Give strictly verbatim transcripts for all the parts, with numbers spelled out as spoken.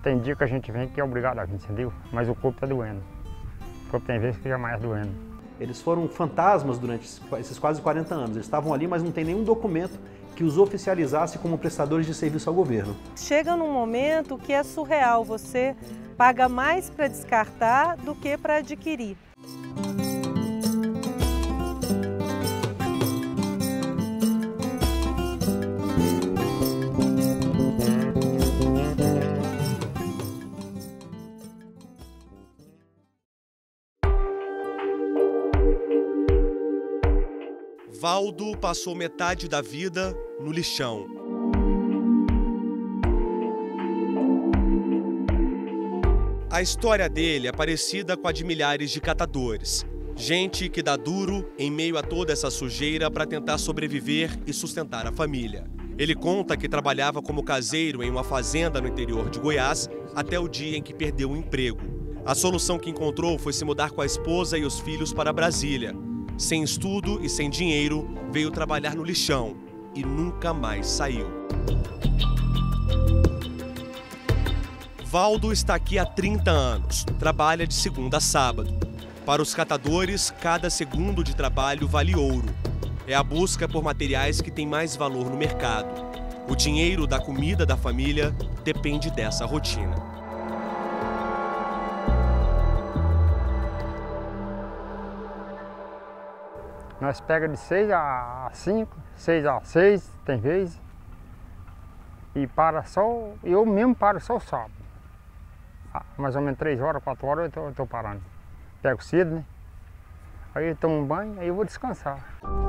Tem dia que a gente vem que é obrigado a vir, entendeu? Mas o corpo tá doendo. O corpo tem vezes que já mais doendo. Eles foram fantasmas durante esses quase quarenta anos. Eles estavam ali, mas não tem nenhum documento que os oficializasse como prestadores de serviço ao governo. Chega num momento que é surreal, você paga mais para descartar do que para adquirir. Valdo passou metade da vida no lixão. A história dele é parecida com a de milhares de catadores. Gente que dá duro em meio a toda essa sujeira para tentar sobreviver e sustentar a família. Ele conta que trabalhava como caseiro em uma fazenda no interior de Goiás até o dia em que perdeu o emprego. A solução que encontrou foi se mudar com a esposa e os filhos para Brasília. Sem estudo e sem dinheiro, veio trabalhar no lixão e nunca mais saiu. Valdo está aqui há trinta anos, trabalha de segunda a sábado. Para os catadores, cada segundo de trabalho vale ouro. É a busca por materiais que têm mais valor no mercado. O dinheiro da comida da família depende dessa rotina. Nós pegamos de seis a cinco, seis a seis, tem vezes. E para só, eu mesmo paro só o sábado. Mais ou menos três horas, quatro horas eu tô, eu tô parando. Pego cedo, né? Aí eu tomo um banho, aí eu vou descansar.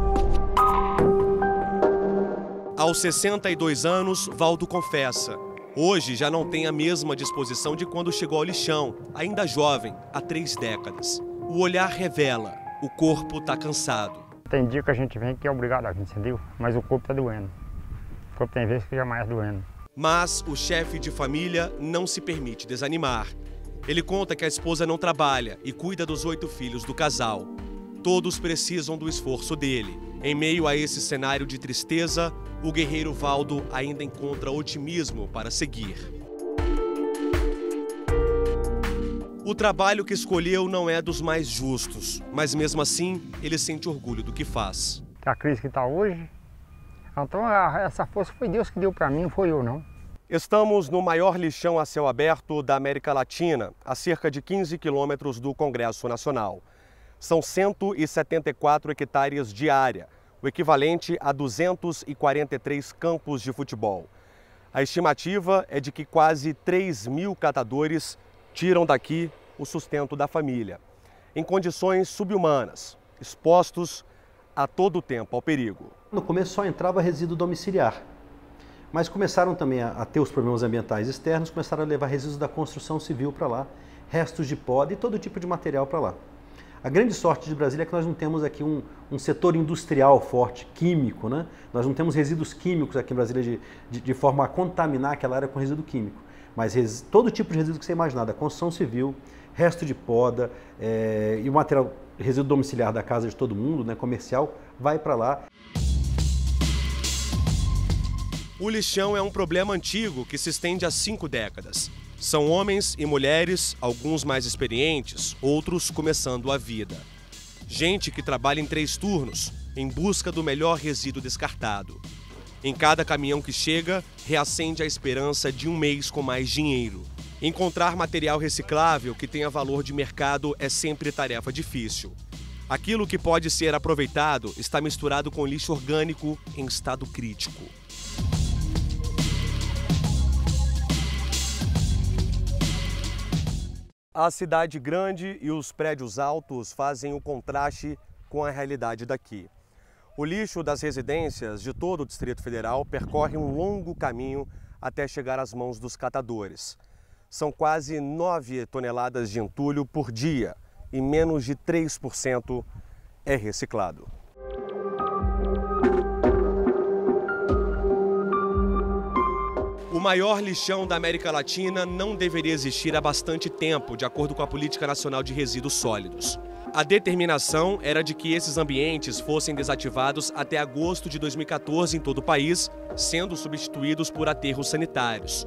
Aos sessenta e dois anos, Valdo confessa. Hoje já não tem a mesma disposição de quando chegou ao lixão, ainda jovem, há três décadas. O olhar revela, o corpo está cansado. Tem dia que a gente vem que é obrigado a vir, entendeu? Mas o corpo tá doendo. O corpo tem vezes que já mais doendo. Mas o chefe de família não se permite desanimar. Ele conta que a esposa não trabalha e cuida dos oito filhos do casal. Todos precisam do esforço dele. Em meio a esse cenário de tristeza, o guerreiro Valdo ainda encontra otimismo para seguir. O trabalho que escolheu não é dos mais justos, mas mesmo assim, ele sente orgulho do que faz. A crise que está hoje, então essa força foi Deus que deu para mim, não foi eu não. Estamos no maior lixão a céu aberto da América Latina, a cerca de quinze quilômetros do Congresso Nacional. São cento e setenta e quatro hectares de área, o equivalente a duzentos e quarenta e três campos de futebol. A estimativa é de que quase três mil catadores tiram daqui o sustento da família, em condições subhumanas, expostos a todo o tempo ao perigo. No começo só entrava resíduo domiciliar, mas começaram também a ter os problemas ambientais externos, começaram a levar resíduos da construção civil para lá, restos de poda e todo tipo de material para lá. A grande sorte de Brasília é que nós não temos aqui um, um setor industrial forte, químico, né? Nós não temos resíduos químicos aqui em Brasília de, de, de forma a contaminar aquela área com resíduo químico. Mas res, todo tipo de resíduo que você imaginar, da construção civil, resto de poda é, e o material, resíduo domiciliar da casa de todo mundo, né, comercial, vai para lá. O lixão é um problema antigo que se estende há cinco décadas. São homens e mulheres, alguns mais experientes, outros começando a vida. Gente que trabalha em três turnos, em busca do melhor resíduo descartado. Em cada caminhão que chega, reacende a esperança de um mês com mais dinheiro. Encontrar material reciclável que tenha valor de mercado é sempre tarefa difícil. Aquilo que pode ser aproveitado está misturado com lixo orgânico em estado crítico. A cidade grande e os prédios altos fazem o contraste com a realidade daqui. O lixo das residências de todo o Distrito Federal percorre um longo caminho até chegar às mãos dos catadores. São quase nove toneladas de entulho por dia e menos de três por cento é reciclado. O maior lixão da América Latina não deveria existir há bastante tempo, de acordo com a Política Nacional de Resíduos Sólidos. A determinação era de que esses ambientes fossem desativados até agosto de dois mil e quatorze em todo o país, sendo substituídos por aterros sanitários.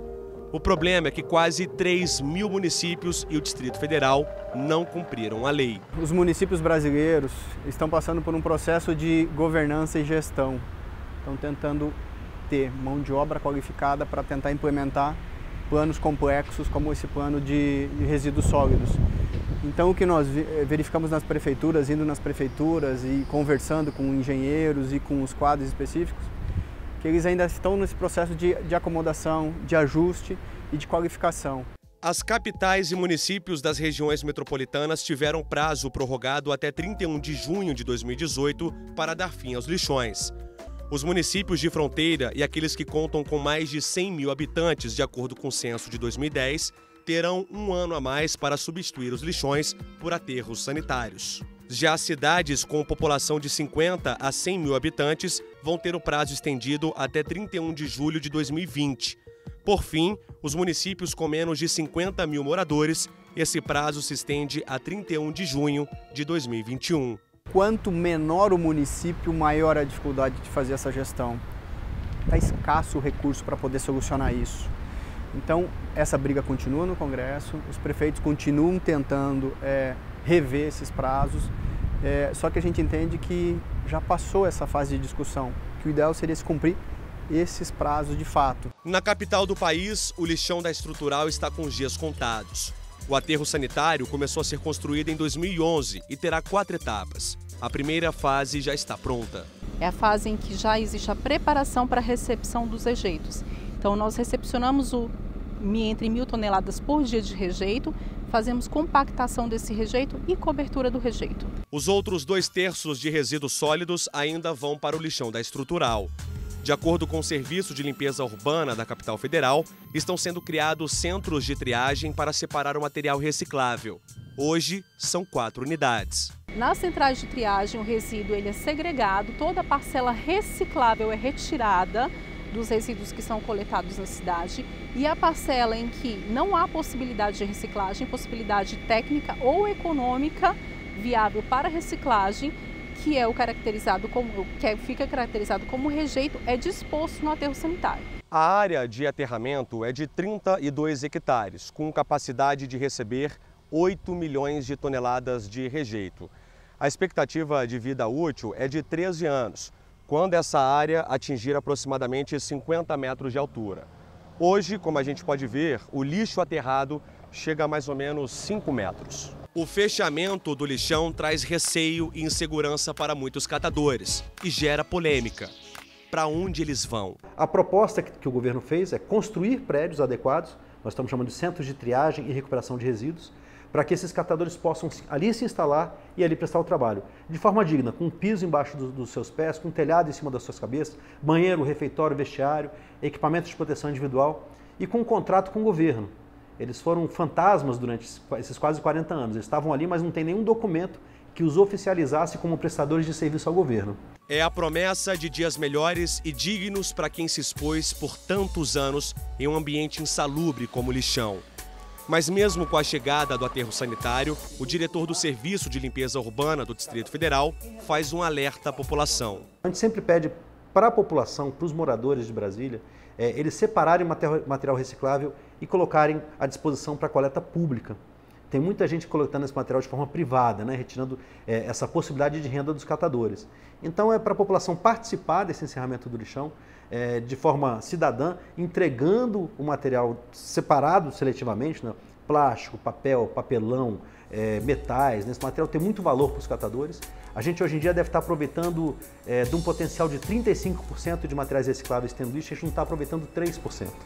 O problema é que quase três mil municípios e o Distrito Federal não cumpriram a lei. Os municípios brasileiros estão passando por um processo de governança e gestão. Estão tentando ter mão de obra qualificada para tentar implementar planos complexos como esse plano de, de resíduos sólidos. Então o que nós verificamos nas prefeituras, indo nas prefeituras e conversando com engenheiros e com os quadros específicos, que eles ainda estão nesse processo de, de acomodação, de ajuste e de qualificação. As capitais e municípios das regiões metropolitanas tiveram prazo prorrogado até trinta e um de junho de dois mil e dezoito para dar fim aos lixões. Os municípios de fronteira e aqueles que contam com mais de cem mil habitantes, de acordo com o censo de dois mil e dez, terão um ano a mais para substituir os lixões por aterros sanitários. Já cidades com população de cinquenta a cem mil habitantes vão ter o prazo estendido até trinta e um de julho de dois mil e vinte. Por fim, os municípios com menos de cinquenta mil moradores, esse prazo se estende a trinta e um de junho de dois mil e vinte e um. Quanto menor o município, maior a dificuldade de fazer essa gestão. Está escasso o recurso para poder solucionar isso. Então, essa briga continua no Congresso, os prefeitos continuam tentando é, rever esses prazos, é, só que a gente entende que já passou essa fase de discussão, que o ideal seria se cumprir esses prazos de fato. Na capital do país, o lixão da estrutural está com os dias contados. O aterro sanitário começou a ser construído em dois mil e onze e terá quatro etapas. A primeira fase já está pronta. É a fase em que já existe a preparação para a recepção dos rejeitos. Então nós recepcionamos o, entre mil toneladas por dia de rejeito, fazemos compactação desse rejeito e cobertura do rejeito. Os outros dois terços de resíduos sólidos ainda vão para o lixão da estrutural. De acordo com o Serviço de Limpeza Urbana da capital federal, estão sendo criados centros de triagem para separar o material reciclável. Hoje, são quatro unidades. Nas centrais de triagem, o resíduo ele é segregado, toda a parcela reciclável é retirada dos resíduos que são coletados na cidade e a parcela em que não há possibilidade de reciclagem, possibilidade técnica ou econômica viável para reciclagem, que é o caracterizado como, que fica caracterizado como rejeito, é disposto no aterro sanitário. A área de aterramento é de trinta e dois hectares, com capacidade de receber oito milhões de toneladas de rejeito. A expectativa de vida útil é de treze anos, quando essa área atingir aproximadamente cinquenta metros de altura. Hoje, como a gente pode ver, o lixo aterrado chega a mais ou menos cinco metros. O fechamento do lixão traz receio e insegurança para muitos catadores e gera polêmica. Para onde eles vão? A proposta que o governo fez é construir prédios adequados, nós estamos chamando de centros de triagem e recuperação de resíduos, para que esses catadores possam ali se instalar e ali prestar o trabalho. De forma digna, com um piso embaixo do, dos seus pés, com um telhado em cima das suas cabeças, banheiro, refeitório, vestiário, equipamentos de proteção individual e com um contrato com o governo. Eles foram fantasmas durante esses quase quarenta anos. Eles estavam ali, mas não tem nenhum documento que os oficializasse como prestadores de serviço ao governo. É a promessa de dias melhores e dignos para quem se expôs por tantos anos em um ambiente insalubre como o lixão. Mas mesmo com a chegada do aterro sanitário, o diretor do Serviço de Limpeza Urbana do Distrito Federal faz um alerta à população. A gente sempre pede para a população, para os moradores de Brasília, é, eles separarem material reciclável e colocarem à disposição para coleta pública. Tem muita gente coletando esse material de forma privada, né, retirando é, essa possibilidade de renda dos catadores. Então é para a população participar desse encerramento do lixão é, de forma cidadã, entregando o material separado seletivamente, né, plástico, papel, papelão, é, metais. Né, esse material tem muito valor para os catadores. A gente hoje em dia deve estar aproveitando é, de um potencial de trinta e cinco por cento de materiais recicláveis tendo lixo, a gente não está aproveitando três por cento.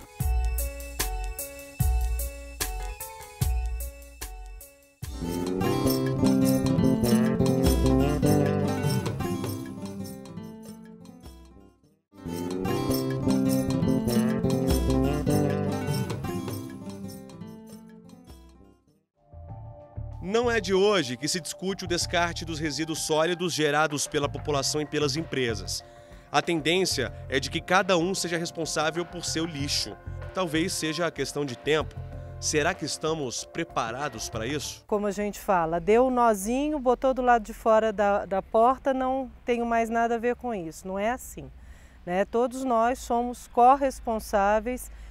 Não é de hoje que se discute o descarte dos resíduos sólidos gerados pela população e pelas empresas. A tendência é de que cada um seja responsável por seu lixo. Talvez seja a questão de tempo. Será que estamos preparados para isso? Como a gente fala, deu um nozinho, botou do lado de fora da, da porta, não tenho mais nada a ver com isso. Não é assim, né? Todos nós somos corresponsáveis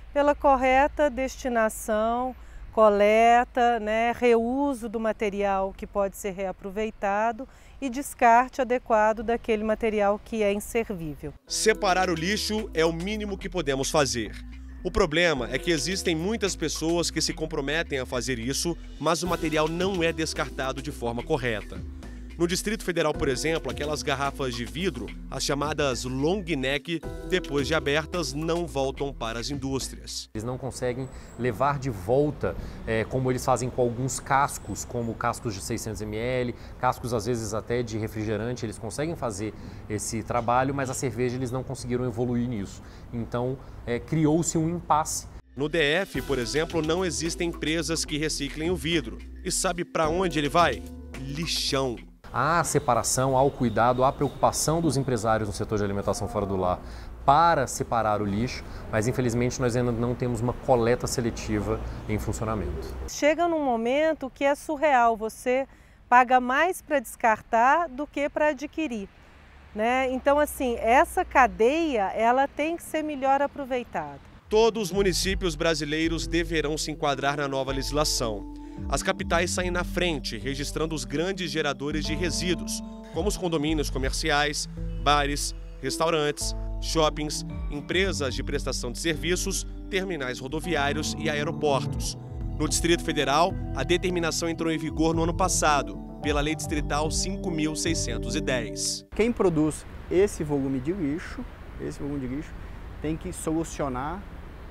pela correta destinação, coleta, né, reuso do material que pode ser reaproveitado e descarte adequado daquele material que é inservível. Separar o lixo é o mínimo que podemos fazer. O problema é que existem muitas pessoas que se comprometem a fazer isso, mas o material não é descartado de forma correta. No Distrito Federal, por exemplo, aquelas garrafas de vidro, as chamadas long neck, depois de abertas, não voltam para as indústrias. Eles não conseguem levar de volta, é, como eles fazem com alguns cascos, como cascos de seiscentos mililitros, cascos às vezes até de refrigerante, eles conseguem fazer esse trabalho, mas a cerveja eles não conseguiram evoluir nisso. Então, é, criou-se um impasse. No D F, por exemplo, não existem empresas que reciclem o vidro. E sabe para onde ele vai? Lixão. Há a separação, há o cuidado, há a preocupação dos empresários no setor de alimentação fora do lar para separar o lixo, mas infelizmente nós ainda não temos uma coleta seletiva em funcionamento. Chega num momento que é surreal, você paga mais para descartar do que para adquirir, né? Então, assim, essa cadeia ela tem que ser melhor aproveitada. Todos os municípios brasileiros deverão se enquadrar na nova legislação. As capitais saem na frente, registrando os grandes geradores de resíduos, como os condomínios comerciais, bares, restaurantes, shoppings, empresas de prestação de serviços, terminais rodoviários e aeroportos. No Distrito Federal, a determinação entrou em vigor no ano passado, pela Lei Distrital cinco mil seiscentos e dez. Quem produz esse volume de lixo, esse volume de lixo, tem que solucionar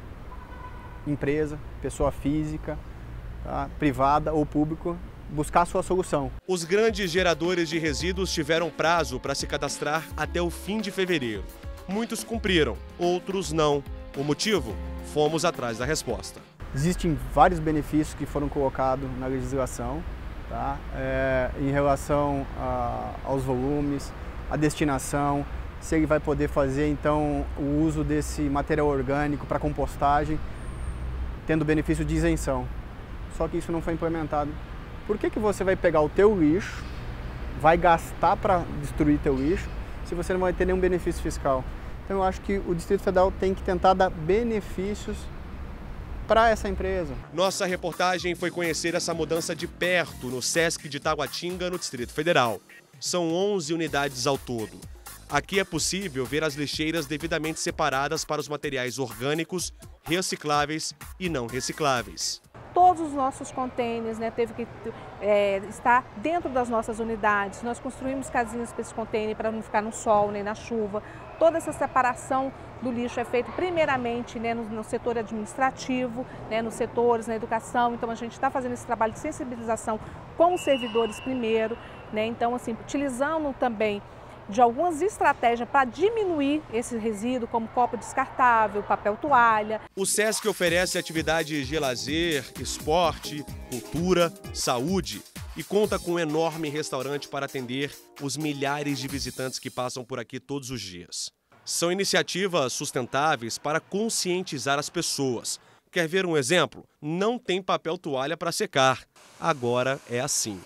empresa, pessoa física, tá, privada ou público, buscar a sua solução. Os grandes geradores de resíduos tiveram prazo para se cadastrar até o fim de fevereiro. Muitos cumpriram, outros não. O motivo? Fomos atrás da resposta. Existem vários benefícios que foram colocados na legislação, tá? É, em relação a, aos volumes, a destinação, se ele vai poder fazer então o uso desse material orgânico para compostagem, tendo benefício de isenção. Só que isso não foi implementado. Por que que você vai pegar o teu lixo, vai gastar para destruir teu lixo, se você não vai ter nenhum benefício fiscal? Então eu acho que o Distrito Federal tem que tentar dar benefícios para essa empresa. Nossa reportagem foi conhecer essa mudança de perto no Sesc de Taguatinga, no Distrito Federal. São onze unidades ao todo. Aqui é possível ver as lixeiras devidamente separadas para os materiais orgânicos, recicláveis e não recicláveis. Todos os nossos contêineres, né, teve que é, estar dentro das nossas unidades. Nós construímos casinhas para esse contêiner para não ficar no sol nem na chuva. Toda essa separação do lixo é feita primeiramente, né, no, no setor administrativo, né, nos setores, na educação. Então a gente está fazendo esse trabalho de sensibilização com os servidores primeiro, né? Então, assim, utilizando também de algumas estratégias para diminuir esse resíduo, como copo descartável, papel toalha. O Sesc oferece atividades de lazer, esporte, cultura, saúde e conta com um enorme restaurante para atender os milhares de visitantes que passam por aqui todos os dias. São iniciativas sustentáveis para conscientizar as pessoas. Quer ver um exemplo? Não tem papel toalha para secar. Agora é assim.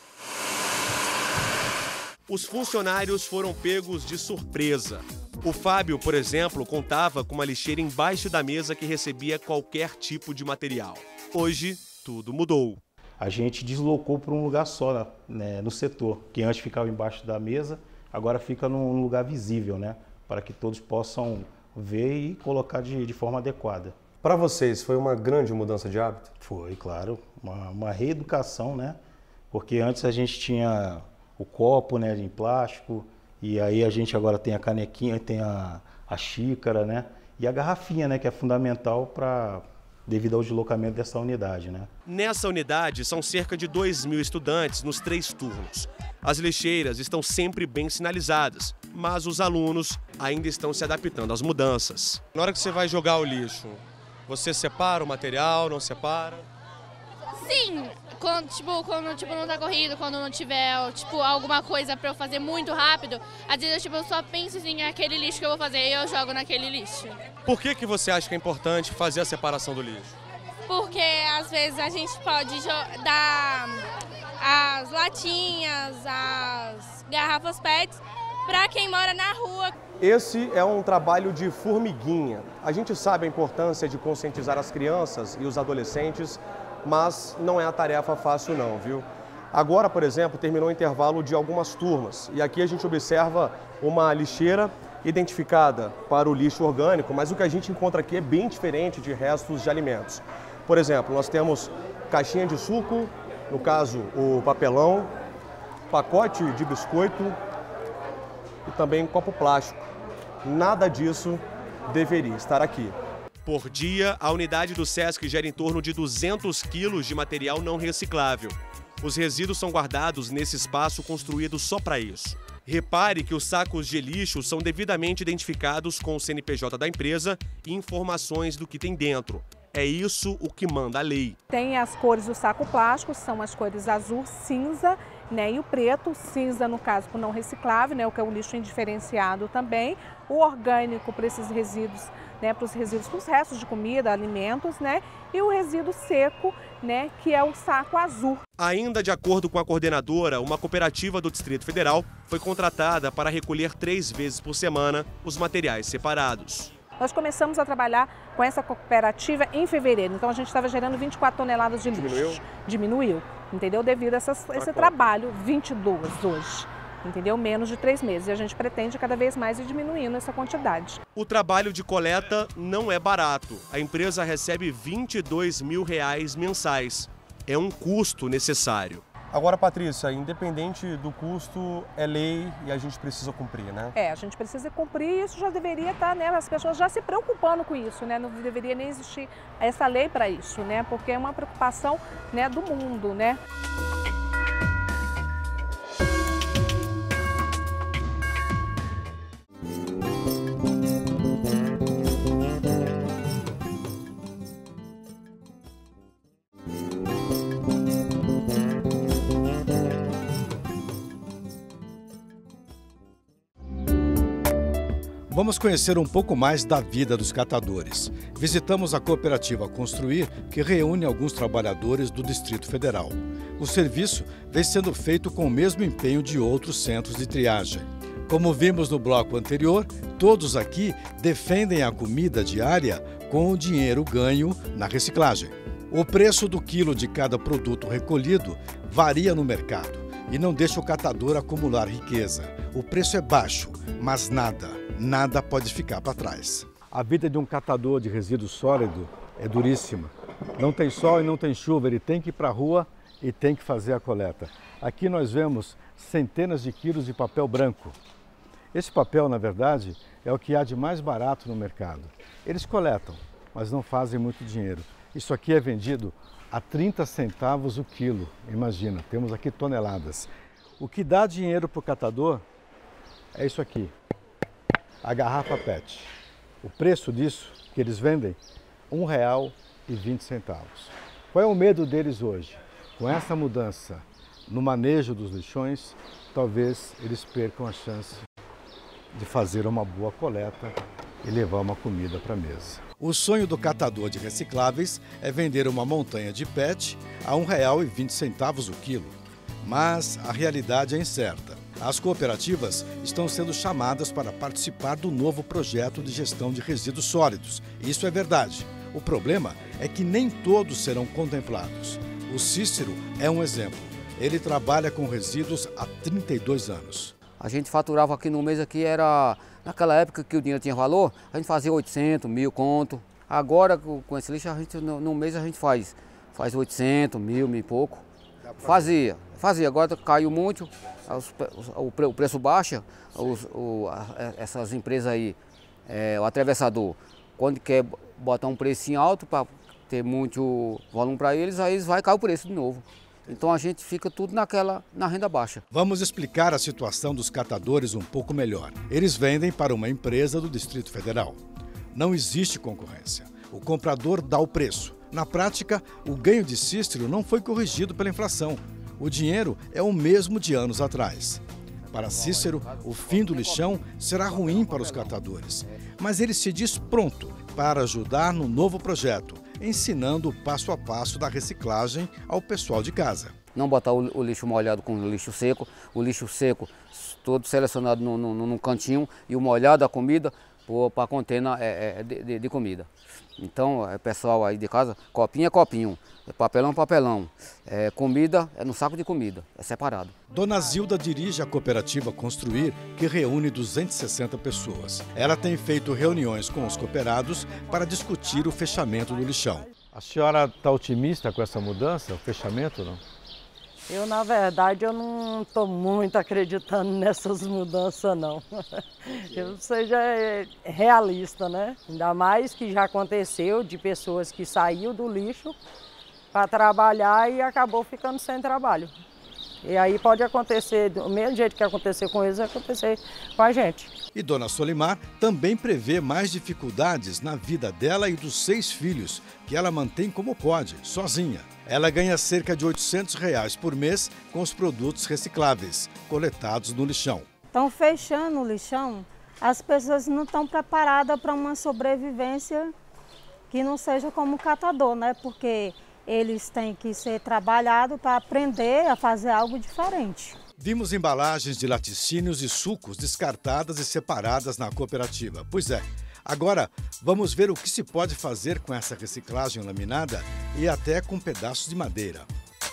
Os funcionários foram pegos de surpresa. O Fábio, por exemplo, contava com uma lixeira embaixo da mesa que recebia qualquer tipo de material. Hoje, tudo mudou. A gente deslocou para um lugar só, né, no setor, que antes ficava embaixo da mesa, agora fica num lugar visível, né, para que todos possam ver e colocar de, de forma adequada. Para vocês, foi uma grande mudança de hábito? Foi, claro, uma, uma reeducação, né, porque antes a gente tinha o copo, né, em plástico, e aí a gente agora tem a canequinha, tem a, a xícara, né, e a garrafinha, né, que é fundamental para devido ao deslocamento dessa unidade, né. Nessa unidade são cerca de dois mil estudantes nos três turnos. As lixeiras estão sempre bem sinalizadas, mas os alunos ainda estão se adaptando às mudanças. Na hora que você vai jogar o lixo, você separa o material, não separa? Sim, quando, tipo, quando tipo, não tá corrido, quando não tiver tipo, alguma coisa pra eu fazer muito rápido, às vezes eu, tipo, eu só penso assim, aquele lixo que eu vou fazer e eu jogo naquele lixo. Por que que você acha que é importante fazer a separação do lixo? Porque às vezes a gente pode dar as latinhas, as garrafas P E Ts para quem mora na rua. Esse é um trabalho de formiguinha. A gente sabe a importância de conscientizar as crianças e os adolescentes, mas não é uma tarefa fácil não, viu? Agora, por exemplo, terminou o intervalo de algumas turmas e aqui a gente observa uma lixeira identificada para o lixo orgânico, mas o que a gente encontra aqui é bem diferente de restos de alimentos. Por exemplo, nós temos caixinha de suco, no caso o papelão, pacote de biscoito e também copo plástico. Nada disso deveria estar aqui. Por dia, a unidade do SESC gera em torno de duzentos quilos de material não reciclável. Os resíduos são guardados nesse espaço construído só para isso. Repare que os sacos de lixo são devidamente identificados com o C N P J da empresa e informações do que tem dentro. É isso o que manda a lei. Tem as cores do saco plástico, são as cores azul, cinza, né, e o preto, cinza no caso por não reciclável, né, o que é um lixo indiferenciado também, o orgânico para esses resíduos, né, para os resíduos, para os restos de comida, alimentos, né, e o resíduo seco, né, que é o saco azul. Ainda de acordo com a coordenadora, uma cooperativa do Distrito Federal foi contratada para recolher três vezes por semana os materiais separados. Nós começamos a trabalhar com essa cooperativa em fevereiro, então a gente estava gerando vinte e quatro toneladas de lixo. Diminuiu? Diminuiu, entendeu? Devido a essas, esse trabalho, vinte e duas hoje, entendeu? Menos de três meses. E a gente pretende cada vez mais ir diminuindo essa quantidade. O trabalho de coleta não é barato. A empresa recebe vinte e dois mil reais mensais. É um custo necessário. Agora, Patrícia, independente do custo, é lei e a gente precisa cumprir, né? É, a gente precisa cumprir e isso já deveria estar, né, as pessoas já se preocupando com isso, né? Não deveria nem existir essa lei para isso, né? Porque é uma preocupação, né, do mundo, né? Vamos conhecer um pouco mais da vida dos catadores. Visitamos a cooperativa Construir, que reúne alguns trabalhadores do Distrito Federal. O serviço vem sendo feito com o mesmo empenho de outros centros de triagem. Como vimos no bloco anterior, todos aqui defendem a comida diária com o dinheiro ganho na reciclagem. O preço do quilo de cada produto recolhido varia no mercado e não deixa o catador acumular riqueza. O preço é baixo, mas nada, nada pode ficar para trás. A vida de um catador de resíduo sólido é duríssima. Não tem sol e não tem chuva, ele tem que ir para a rua e tem que fazer a coleta. Aqui nós vemos centenas de quilos de papel branco. Esse papel, na verdade, é o que há de mais barato no mercado. Eles coletam, mas não fazem muito dinheiro. Isso aqui é vendido a trinta centavos o quilo. Imagina, temos aqui toneladas. O que dá dinheiro para o catador é isso aqui, a garrafa P E T. O preço disso que eles vendem, um real e vinte centavos. Qual é o medo deles hoje? Com essa mudança no manejo dos lixões, talvez eles percam a chance de fazer uma boa coleta e levar uma comida para a mesa. O sonho do catador de recicláveis é vender uma montanha de P E T a um real e vinte centavos o quilo. Mas a realidade é incerta. As cooperativas estão sendo chamadas para participar do novo projeto de gestão de resíduos sólidos. Isso é verdade. O problema é que nem todos serão contemplados. O Cícero é um exemplo. Ele trabalha com resíduos há trinta e dois anos. A gente faturava aqui no mês, aqui era, naquela época que o dinheiro tinha valor, a gente fazia oitocentos, mil conto. Agora, com esse lixo, a gente, no, no mês a gente faz, faz oitocentos, mil, mil e pouco. Fazia, fazia. Agora caiu muito, os, o, o preço baixa, os, o, essas empresas aí, é, o atravessador, quando quer botar um preço alto para ter muito volume para eles, aí vai cair o preço de novo. Então a gente fica tudo naquela, na renda baixa. Vamos explicar a situação dos catadores um pouco melhor. Eles vendem para uma empresa do Distrito Federal. Não existe concorrência. O comprador dá o preço. Na prática, o ganho de Cícero não foi corrigido pela inflação. O dinheiro é o mesmo de anos atrás. Para Cícero, o fim do lixão será ruim para os catadores. Mas ele se diz pronto para ajudar no novo projeto, ensinando o passo a passo da reciclagem ao pessoal de casa. Não botar o, o lixo molhado com o lixo seco, o lixo seco todo selecionado num, num, num cantinho e o molhado, a comida, para contêiner é, é, de, de comida. Então, é, pessoal aí de casa, copinho é copinho, é papelão é papelão, é, comida é no saco de comida, é separado. Dona Zilda dirige a cooperativa Construir, que reúne duzentas e sessenta pessoas. Ela tem feito reuniões com os cooperados para discutir o fechamento do lixão. A senhora está otimista com essa mudança, o fechamento, não? Eu, na verdade, eu não estou muito acreditando nessas mudanças, não. Eu seja realista, né? Ainda mais que já aconteceu de pessoas que saíram do lixo para trabalhar e acabou ficando sem trabalho. E aí pode acontecer, do mesmo jeito que aconteceu com eles, vai acontecer com a gente. E Dona Solimar também prevê mais dificuldades na vida dela e dos seis filhos, que ela mantém como pode, sozinha. Ela ganha cerca de oitocentos reais por mês com os produtos recicláveis, coletados no lixão. Estão fechando o lixão, as pessoas não estão preparadas para uma sobrevivência que não seja como catador, né? Porque eles têm que ser trabalhados para aprender a fazer algo diferente. Vimos embalagens de laticínios e sucos descartadas e separadas na cooperativa. Pois é, agora vamos ver o que se pode fazer com essa reciclagem laminada e até com pedaços de madeira.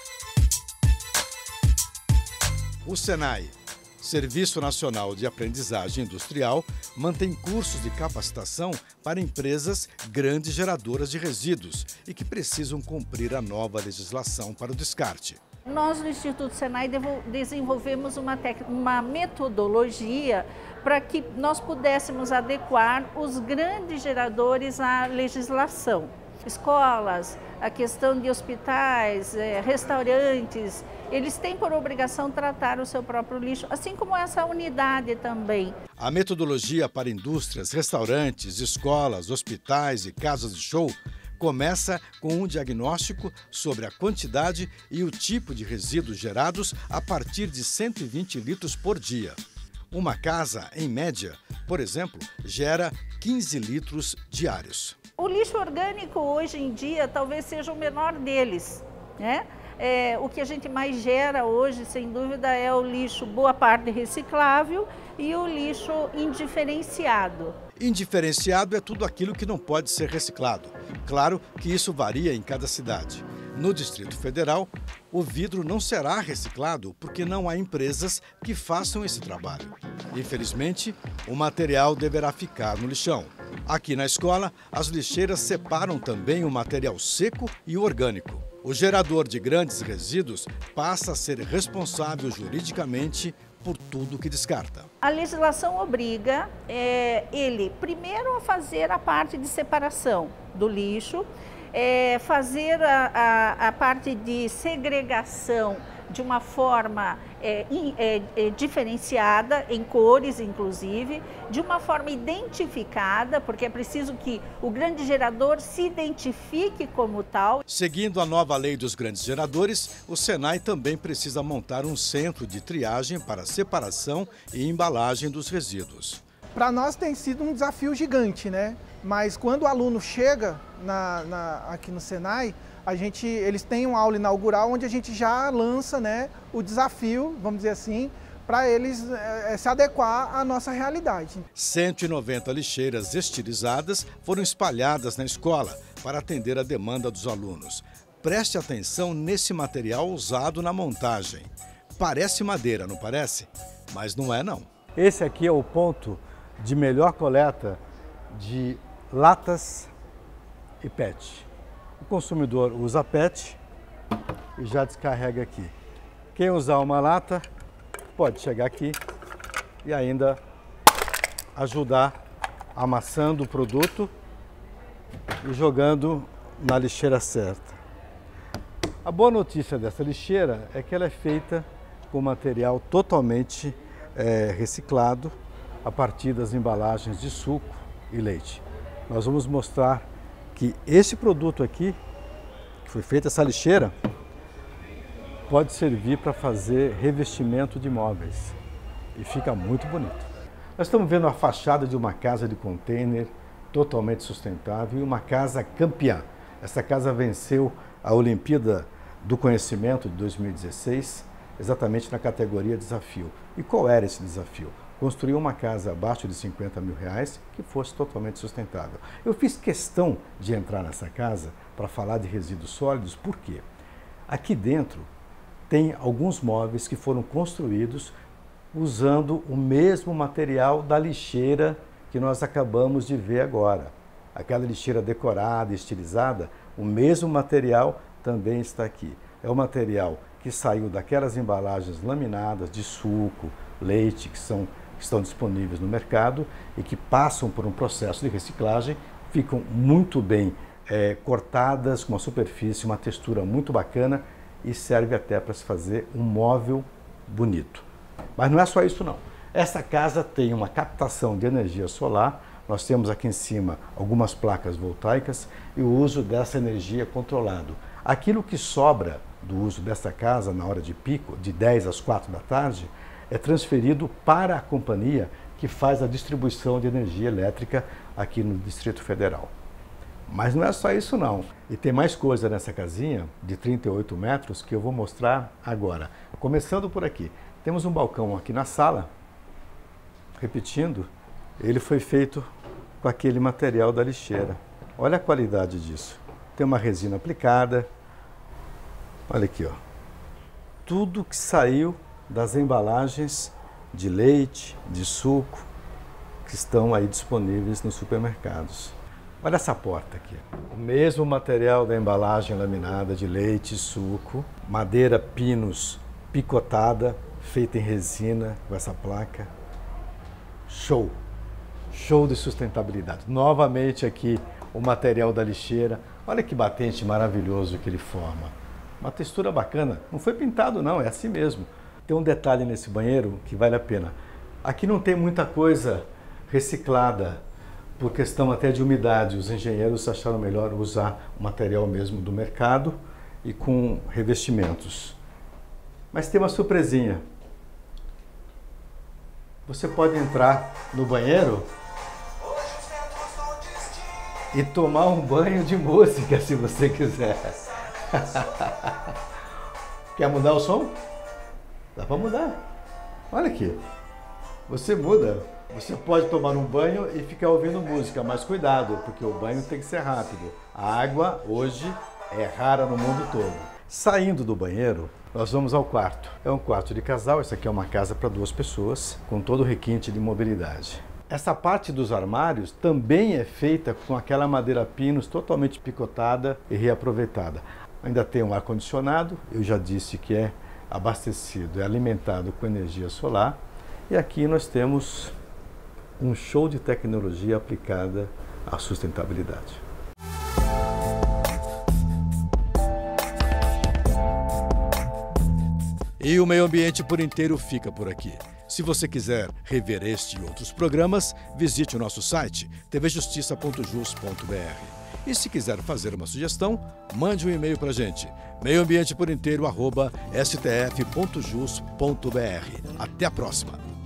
O Senai, Serviço Nacional de Aprendizagem Industrial, mantém cursos de capacitação para empresas grandes geradoras de resíduos e que precisam cumprir a nova legislação para o descarte. Nós, no Instituto Senai, desenvolvemos uma, tec... uma metodologia para que nós pudéssemos adequar os grandes geradores à legislação. Escolas, a questão de hospitais, restaurantes, eles têm por obrigação tratar o seu próprio lixo, assim como essa unidade também. A metodologia para indústrias, restaurantes, escolas, hospitais e casas de show começa com um diagnóstico sobre a quantidade e o tipo de resíduos gerados a partir de cento e vinte litros por dia. Uma casa, em média, por exemplo, gera quinze litros diários. O lixo orgânico, hoje em dia, talvez seja o menor deles, né? É, o que a gente mais gera hoje, sem dúvida, é o lixo, boa parte reciclável, e o lixo indiferenciado. Indiferenciado é tudo aquilo que não pode ser reciclado. Claro que isso varia em cada cidade. No Distrito Federal, o vidro não será reciclado porque não há empresas que façam esse trabalho. Infelizmente, o material deverá ficar no lixão. Aqui na escola, as lixeiras separam também o material seco e o orgânico. O gerador de grandes resíduos passa a ser responsável juridicamente por tudo que descarta. A legislação obriga é, ele, primeiro, a fazer a parte de separação do lixo, é, fazer a, a, a parte de segregação de uma forma é, é, é, diferenciada, em cores inclusive, de uma forma identificada, porque é preciso que o grande gerador se identifique como tal. Seguindo a nova lei dos grandes geradores, o Senai também precisa montar um centro de triagem para separação e embalagem dos resíduos. Para nós tem sido um desafio gigante, né? Mas quando o aluno chega na, na, aqui no Senai, a gente, eles têm uma aula inaugural onde a gente já lança, né, o desafio, vamos dizer assim, para eles é, se adequar à nossa realidade. cento e noventa lixeiras estilizadas foram espalhadas na escola para atender a demanda dos alunos. Preste atenção nesse material usado na montagem. Parece madeira, não parece? Mas não é, não. Esse aqui é o ponto de melhor coleta de latas e P E T. O consumidor usa P E T e já descarrega aqui. Quem usar uma lata pode chegar aqui e ainda ajudar amassando o produto e jogando na lixeira certa. A boa notícia dessa lixeira é que ela é feita com material totalmente é, reciclado a partir das embalagens de suco e leite. Nós vamos mostrar que esse produto aqui, que foi feita essa lixeira, pode servir para fazer revestimento de móveis e fica muito bonito. Nós estamos vendo a fachada de uma casa de container totalmente sustentável e uma casa campeã. Essa casa venceu a Olimpíada do Conhecimento de dois mil e dezesseis, exatamente na categoria desafio. E qual era esse desafio? Construir uma casa abaixo de cinquenta mil reais que fosse totalmente sustentável. Eu fiz questão de entrar nessa casa para falar de resíduos sólidos, por quê? Aqui dentro tem alguns móveis que foram construídos usando o mesmo material da lixeira que nós acabamos de ver agora. Aquela lixeira decorada, estilizada, o mesmo material também está aqui. É o material que saiu daquelas embalagens laminadas de suco, leite, que, são, que estão disponíveis no mercado e que passam por um processo de reciclagem, ficam muito bem é, cortadas, com uma superfície, uma textura muito bacana e serve até para se fazer um móvel bonito. Mas não é só isso não. Essa casa tem uma captação de energia solar, nós temos aqui em cima algumas placas voltaicas e o uso dessa energia controlado. Aquilo que sobra do uso dessa casa na hora de pico, de dez às quatro da tarde, é transferido para a companhia que faz a distribuição de energia elétrica aqui no Distrito Federal. Mas não é só isso não. E tem mais coisa nessa casinha de trinta e oito metros que eu vou mostrar agora. Começando por aqui. Temos um balcão aqui na sala. Repetindo, ele foi feito com aquele material da lixeira. Olha a qualidade disso. Tem uma resina aplicada. Olha aqui, ó. Tudo que saiu das embalagens de leite, de suco, que estão aí disponíveis nos supermercados. Olha essa porta aqui. O mesmo material da embalagem laminada de leite e suco, madeira pinus picotada, feita em resina com essa placa. Show! Show de sustentabilidade. Novamente aqui o material da lixeira. Olha que batente maravilhoso que ele forma. Uma textura bacana. Não foi pintado não, é assim mesmo. Tem um detalhe nesse banheiro que vale a pena. Aqui não tem muita coisa reciclada, por questão até de umidade. Os engenheiros acharam melhor usar o material mesmo do mercado e com revestimentos. Mas tem uma surpresinha. Você pode entrar no banheiro e tomar um banho de música, se você quiser. Quer mudar o som? Dá para mudar. Olha aqui. Você muda. Você pode tomar um banho e ficar ouvindo música, mas cuidado, porque o banho tem que ser rápido. A água hoje é rara no mundo todo. Saindo do banheiro, nós vamos ao quarto. É um quarto de casal, essa aqui é uma casa para duas pessoas, com todo o requinte de mobilidade. Essa parte dos armários também é feita com aquela madeira pinus totalmente picotada e reaproveitada. Ainda tem um ar-condicionado, eu já disse que é abastecido, é alimentado com energia solar. E aqui nós temos um show de tecnologia aplicada à sustentabilidade. E o Meio Ambiente por Inteiro fica por aqui. Se você quiser rever este e outros programas, visite o nosso site t v justiça ponto jus ponto b r. E se quiser fazer uma sugestão, mande um e-mail para a gente, meio ambiente por inteiro arroba s t f ponto jus ponto b r. Até a próxima!